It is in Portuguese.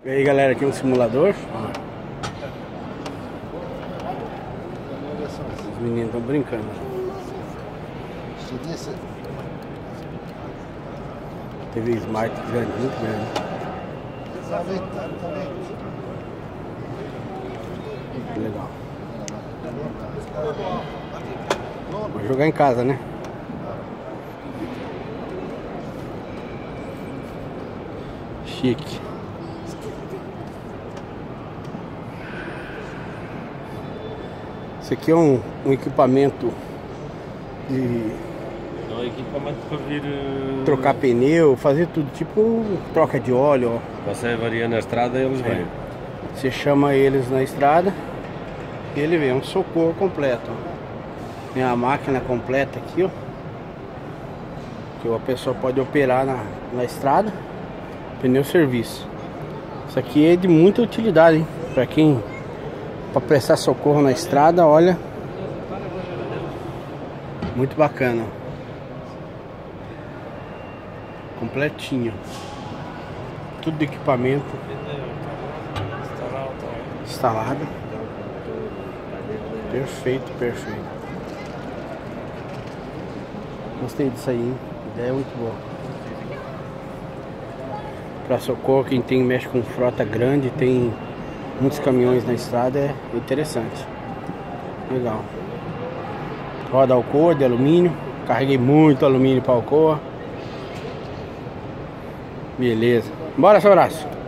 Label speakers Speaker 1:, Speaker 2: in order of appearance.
Speaker 1: E aí galera, aqui é um simulador. Os meninos estão brincando. TV Smart grande, muito grande. Que legal. Vou jogar em casa, né? Chique. Esse aqui é um equipamento de
Speaker 2: equipamento para vir
Speaker 1: trocar pneu, fazer tudo, tipo troca de óleo, ó.
Speaker 2: Você avaria na estrada e eles vêm.
Speaker 1: Você chama eles na estrada e ele vem, um socorro completo, ó. Tem a máquina completa aqui, ó, que a pessoa pode operar na estrada, pneu serviço. Isso aqui é de muita utilidade, hein? Para prestar socorro na estrada, olha, muito bacana, completinho, tudo de equipamento instalado, perfeito, perfeito. Gostei disso aí, hein? A ideia é muito boa. Para socorro, quem mexe com frota grande, tem muitos caminhões na estrada, é interessante. Legal. Roda Alcoa de alumínio. Carreguei muito alumínio para Alcoa. Beleza. Bora, seu abraço.